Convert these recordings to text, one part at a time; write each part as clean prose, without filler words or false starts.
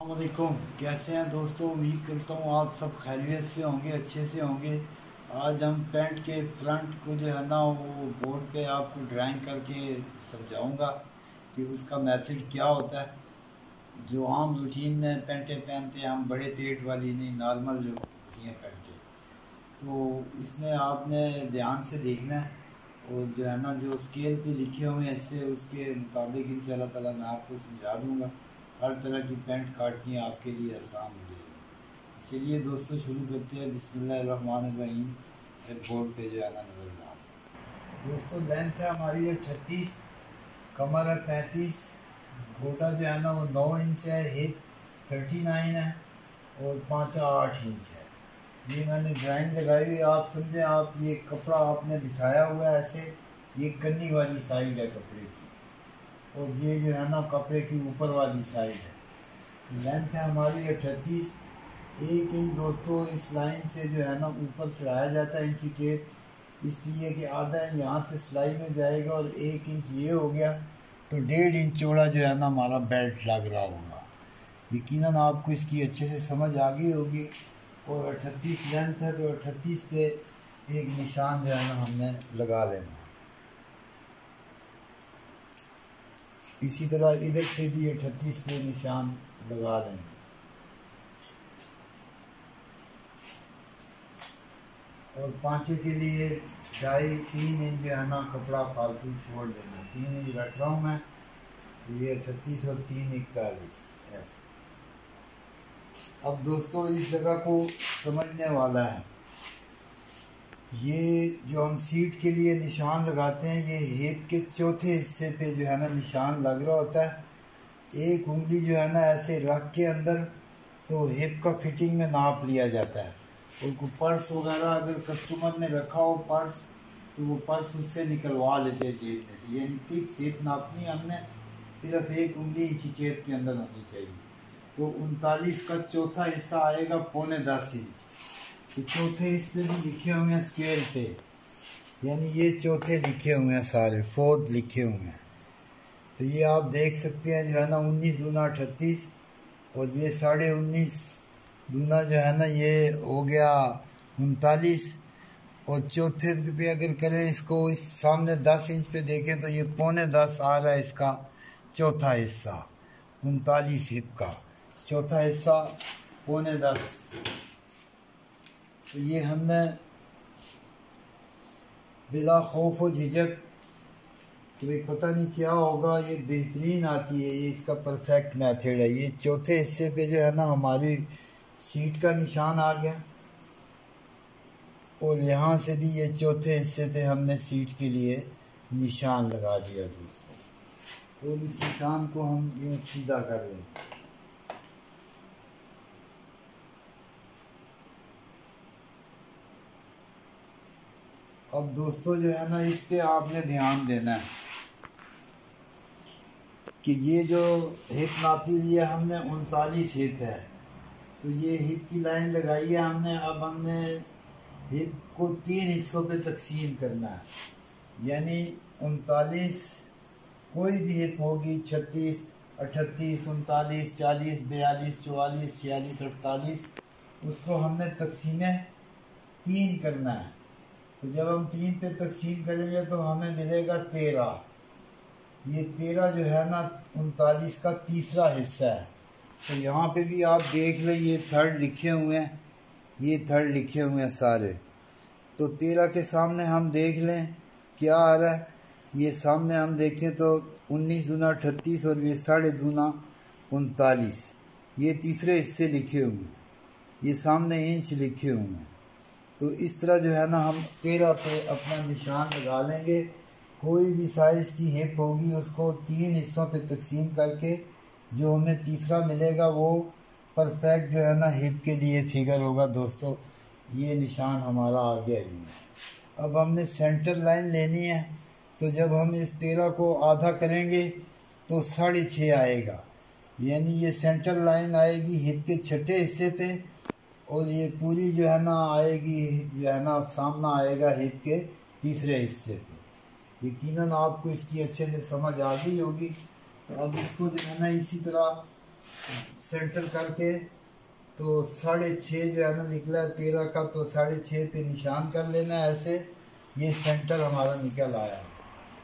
अस्सलामुअलैकुम। कैसे हैं दोस्तों? उम्मीद करता हूँ आप सब खैरियत से होंगे, अच्छे से होंगे। आज हम पैंट के फ्रंट को जो है ना वो बोर्ड पे आपको ड्राइंग करके समझाऊंगा कि उसका मेथड क्या होता है। जो आम रूटीन में पैंटें पहनते हैं हम, बड़े पेट वाली नहीं, नॉर्मल जो होती हैं पैंटें, तो इसमें आपने ध्यान से देखना है और जो है ना जो स्केल पे लिखे हुए हैं इससे उसके मुताबिक इंशाल्लाह ताला मैं आपको समझा दूँगा। हर तरह की पैंट काटनी आपके लिए आसान हो जाएगी। चलिए दोस्तों शुरू करते हैं। बिस्मिल्लाहिर्रहमानिर्रहीम। बोर्ड पे जो है ना नज़र डाल दोस्तों, लेंथ है हमारी 38, कमर है 35, गोटा जो है ना वो 9 इंच है, हिप 39 है और पाँचा 8 इंच है। ये मैंने ड्राइंग लगाई हुई, आप समझें, आप ये कपड़ा आपने बिछाया हुआ है ऐसे, ये कन्नी वाली साइड है कपड़े की और ये जो है ना कपड़े की ऊपर वाली साइड है। लेंथ है हमारी 38, 1 इंच दोस्तों इस लाइन से जो है ना ऊपर चढ़ाया जाता है इंची टेप, इसलिए कि आधा यहाँ से सिलाई में जाएगा और 1 इंच ये हो गया तो 1.5 इंच चौड़ा जो है ना हमारा बेल्ट लग रहा होगा। यकीनन आपको इसकी अच्छे से समझ आ गई होगी। और 38 लेंथ है तो 38 पे एक निशान जो है ना हमने लगा लेना। इसी तरह इधर से भी 38 पे निशान लगा देंगे। और पाँचे के लिए 2.5-3 इंच जो है ना कपड़ा फालतू छोड़ देना। 3 इंच रख रहा हूँ मैं, तो ये 38 और 3 41 ऐसे। अब दोस्तों इस जगह को समझने वाला है। ये जो हम सीट के लिए निशान लगाते हैं ये हिप के चौथे हिस्से पे जो है ना निशान लग रहा होता है। एक उंगली जो है ना ऐसे रख के अंदर तो हिप का फिटिंग में नाप लिया जाता है। और पर्स वगैरह अगर कस्टमर ने रखा हो पर्स, तो वो पर्स उससे निकलवा लेते हैं जेब में से। यानी फिक्स हिप नापनी हमने, सिर्फ एक उंगली इसी टेप के अंदर होनी चाहिए। तो 39 का चौथा हिस्सा आएगा 9.25 इंच। तो चौथे हिस्से भी लिखे हुए हैं स्केल पे, यानी ये चौथे लिखे हुए हैं, सारे 4th लिखे हुए हैं। तो ये आप देख सकते हैं जो है ना 19 दूना 38 और ये 19.5 दूना जो है ना ये हो गया 39। और चौथे पे अगर करें इसको, इस सामने 10 इंच पे देखें तो ये 9.25 आ रहा है इसका चौथा हिस्सा। 39 हिप का चौथा हिस्सा 9.25। तो ये हमने बिला खौफ व झिझक तो भाई पता नहीं क्या होगा, ये बेहतरीन आती है, ये इसका परफेक्ट मेथड है। ये चौथे हिस्से पे जो है ना हमारी सीट का निशान आ गया और यहाँ से भी ये चौथे हिस्से पे हमने सीट के लिए निशान लगा दिया दोस्तों। और इस निशान को हम यूँ सीधा कर लेंगे। अब दोस्तों जो है ना इस पे आपने ध्यान देना है कि ये जो हिप नापी हुई है हमने 39 हिप है, तो ये हिप की लाइन लगाई है हमने। अब हमने हिप को 3 हिस्सों पे तकसीम करना है, यानी 39 कोई भी हिप होगी, 36, 38, 39, 40, 42, 44, 46, 48, उसको हमने तकसीम 3 करना है। तो जब हम 3 पे तकसीम करेंगे तो हमें मिलेगा 13। ये 13 जो है ना 39 का तीसरा हिस्सा है। तो यहाँ पे भी आप देख लें ये 3rd लिखे हुए हैं, ये 3rd लिखे हुए हैं सारे। तो 13 के सामने हम देख लें क्या आ रहा है। ये सामने हम देखें तो 19 दूना 38 और ये 2.5 दूना 39, ये तीसरे हिस्से लिखे हुए हैं, ये सामने इंच लिखे हुए हैं। तो इस तरह जो है ना हम 13 पे अपना निशान लगा लेंगे। कोई भी साइज़ की हिप होगी उसको 3 हिस्सों पे तकसीम करके जो हमें तीसरा मिलेगा वो परफेक्ट जो है ना हिप के लिए फिगर होगा दोस्तों। ये निशान हमारा आ गया ही है। अब हमने सेंटर लाइन लेनी है, तो जब हम इस 13 को आधा करेंगे तो 6.5 आएगा, यानी ये सेंटर लाइन आएगी हिप के छठे हिस्से पे और ये पूरी जो है ना आएगी जो है ना सामना आएगा हिप के तीसरे हिस्से पे। यकीनन आपको इसकी अच्छे से समझ आ गई होगी। तो अब इसको जो है ना इसी तरह सेंटर करके तो 6.5 जो है ना निकला है 13 का, तो 6.5 पे निशान कर लेना है ऐसे। ये सेंटर हमारा निकल आया है,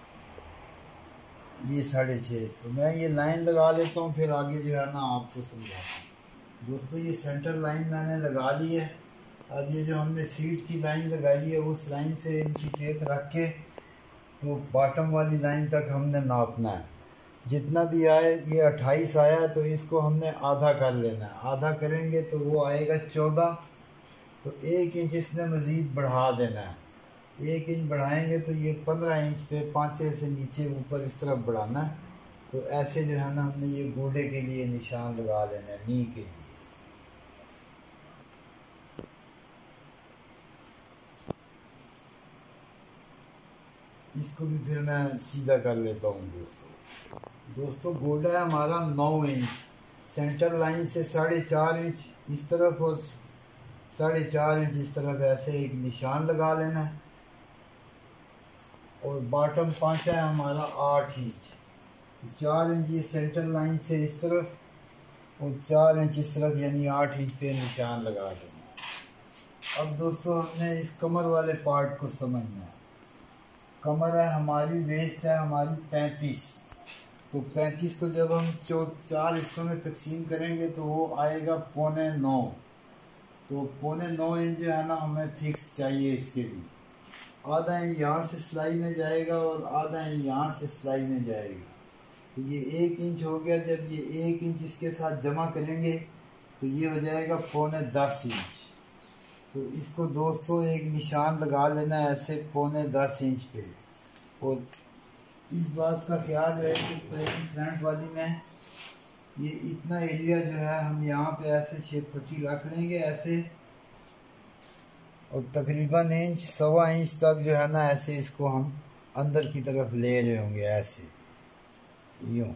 ये 6.5। तो मैं ये लाइन लगा लेता हूँ, फिर आगे जो है ना आपको समझाता हूँ। दोस्तों ये सेंटर लाइन मैंने लगा ली है। अब ये जो हमने सीट की लाइन लगाई है उस लाइन से इंची टेप रख के तो बॉटम वाली लाइन तक हमने नापना है। जितना भी आए, ये 28 आया है तो इसको हमने आधा कर लेना है। आधा करेंगे तो वो आएगा 14, तो 1 इंच इसमें मज़ीद बढ़ा देना है। 1 इंच बढ़ाएंगे तो ये 15 इंच पे 5 से नीचे ऊपर इस तरफ बढ़ाना है। तो ऐसे जो है ना हमने ये गोडे के लिए निशान लगा लेना है, नी के लिए। इसको भी फिर मैं सीधा कर लेता हूँ दोस्तों गोडा है हमारा 9 इंच, सेंटर लाइन से 4.5 इंच इस तरफ और 4.5 इंच इस तरफ ऐसे एक निशान लगा लेना है। और बॉटम पांचा है हमारा 8 इंच, तो 4 इंच ये सेंटर लाइन से इस तरफ और 4 इंच इस तरफ, यानी 8 इंच पे निशान लगा देना है। अब दोस्तों हमने इस कमर वाले पार्ट को समझना है। कमर है हमारी, वेस्ट है हमारी 35, तो 35 को जब हम 4 हिस्सों में तकसीम करेंगे तो वो आएगा 8.25। तो 8.25 इंच जो है ना हमें फिक्स चाहिए इसके लिए। आधा इंच यहाँ से सिलाई में जाएगा और आधा इंच यहाँ से सिलाई में जाएगा, तो ये 1 इंच हो गया। जब ये 1 इंच इसके साथ जमा करेंगे तो ये हो जाएगा 9.10 इंच। तो इसको दोस्तों एक निशान लगा लेना है ऐसे 9.10 इंच पे। और इस बात का ख्याल है कि फ्रंट वाली में ये इतना एरिया जो है हम यहाँ पे ऐसे शेप पट्टी रख लेंगे ऐसे, और तकरीबन इंच 1.25 इंच तक जो है ना ऐसे इसको हम अंदर की तरफ ले रहे होंगे ऐसे यूँ।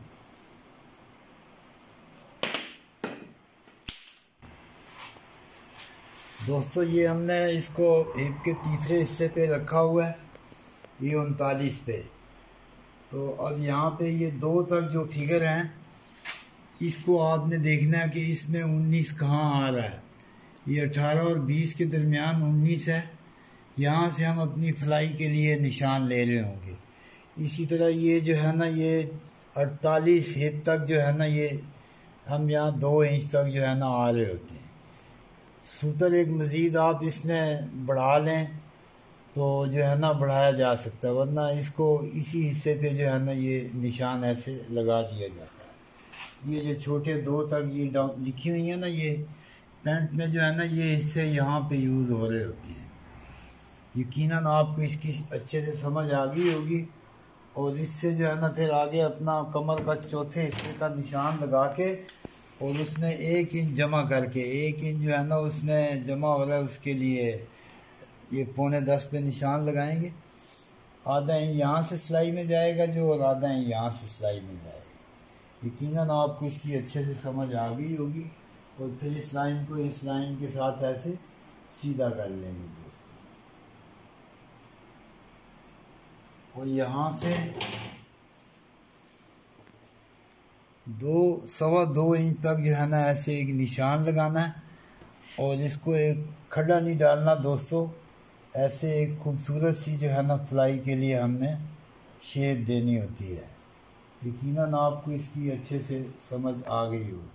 दोस्तों ये हमने इसको हिप के तीसरे हिस्से पे रखा हुआ है, ये 39 पे। तो अब यहाँ पे ये 2 तक जो फिगर हैं इसको आपने देखना है कि इसमें 19 कहाँ आ रहा है। ये 18 और 20 के दरमियान 19 है, यहाँ से हम अपनी फ्लाई के लिए निशान ले रहे होंगे। इसी तरह ये जो है ना ये 48 हिप तक जो है ना ये हम यहाँ 2 इंच तक जो है ना आ रहे होते हैं। सूतर एक मज़ीद आप इसमें बढ़ा लें तो जो है ना बढ़ाया जा सकता है, वरना इसको इसी हिस्से पे जो है ना ये निशान ऐसे लगा दिया जाता है। ये जो छोटे 2 तक ये लिखी हुई है ना, ये पैंट में जो है ना ये हिस्से यहाँ पे यूज़ हो रहे होते हैं। यकीनन आपको इसकी अच्छे से समझ आ गई होगी। और इससे जो है ना फिर आगे अपना कमर का चौथे हिस्से का निशान लगा के और उसने 1 इंच जमा करके, 1 इंच जो है ना उसमें जमा हो रहा है उसके लिए ये 9.10 पे निशान लगाएंगे। आधा इंच यहाँ से सिलाई में जाएगा जो, और आधा इंच यहाँ से सिलाई में जाएगा। यकीनन आपको इसकी अच्छे से समझ आ गई होगी। और फिर इस लाइन को इस लाइन के साथ ऐसे सीधा कर लेंगे दोस्तों। और यहाँ से 2.25 इंच तक जो है ना ऐसे एक निशान लगाना है। और इसको एक खड्डा नहीं डालना दोस्तों, ऐसे एक खूबसूरत सी जो है ना फ्लाई के लिए हमने शेप देनी होती है। यकीनन आपको इसकी अच्छे से समझ आ गई होगी।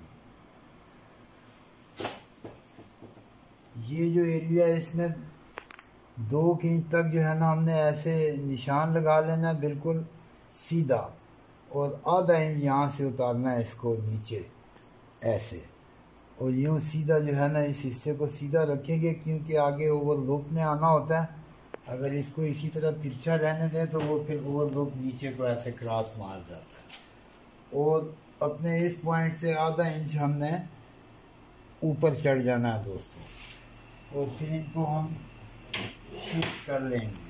ये जो एरिया है इसमें 2 इंच तक जो है ना हमने ऐसे निशान लगा लेना है बिल्कुल सीधा, और आधा इंच यहाँ से उतारना है इसको नीचे ऐसे। और यूँ सीधा जो है ना इस हिस्से को सीधा रखेंगे, क्योंकि आगे ओवरलूप में आना होता है। अगर इसको इसी तरह तिरछा रहने दें तो वो फिर ओवरलूप नीचे को ऐसे क्रॉस मार जाता है। और अपने इस पॉइंट से आधा इंच हमने ऊपर चढ़ जाना है दोस्तों। और फिर इनको हम शिफ्ट कर लेंगे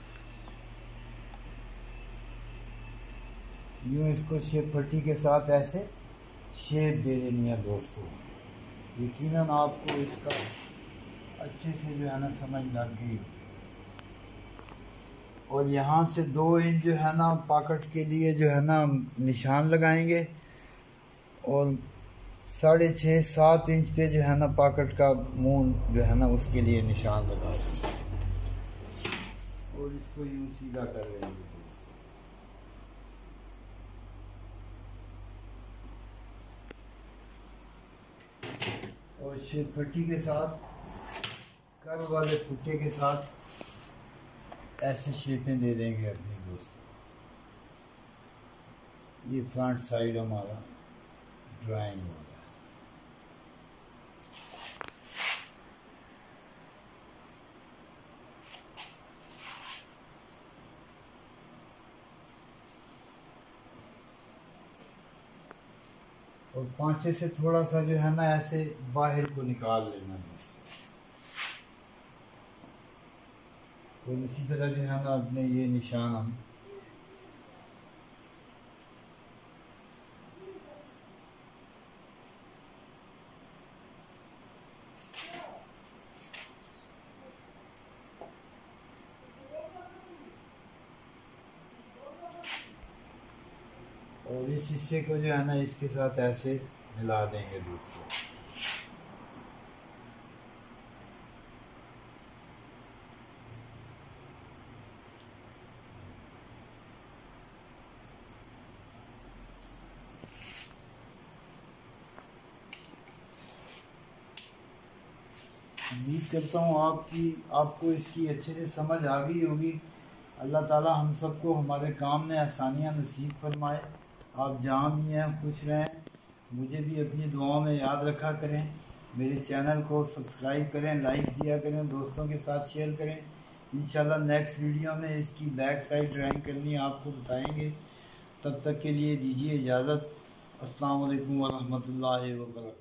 यूँ, इसको शेप पट्टी के साथ ऐसे शेप दे देनी है दोस्तों। यकीनन आपको इसका अच्छे से जो है ना समझ लग गई होगी। और यहाँ से 2 इंच जो है ना पॉकेट के लिए जो है ना निशान लगाएंगे। और 6.5-7 इंच पे जो है ना पॉकेट का मुंह जो है ना उसके लिए निशान लगा दें और इसको यूं सीधा कर लेंगे। और शेप पट्टी के साथ कर्व वाले फुट्टे के साथ ऐसे शेपें दे देंगे अपनी दोस्तों। ये फ्रंट साइड हमारा ड्राइंग होगा। और पांचे से थोड़ा सा जो है ना ऐसे बाहर को निकाल लेना दोस्तों। और इसी तरह जो है ना अपने ये निशान हम और इस हिस्से को जो है ना इसके साथ ऐसे मिला देंगे दोस्तों। उम्मीद करता हूँ आपको इसकी अच्छे से समझ आ गई होगी। अल्लाह ताला हम सबको हमारे काम में आसानियाँ नसीब फरमाए। आप जहाँ भी हैं खुश रहें। मुझे भी अपनी दुआओं में याद रखा करें। मेरे चैनल को सब्सक्राइब करें, लाइक दिया करें, दोस्तों के साथ शेयर करें। इंशाल्लाह नेक्स्ट वीडियो में इसकी बैक साइड ड्राइंग करनी आपको बताएंगे। तब तक के लिए दीजिए इजाज़त। अस्सलाम वालेकुम व रहमतुल्लाहि व बरकातहू।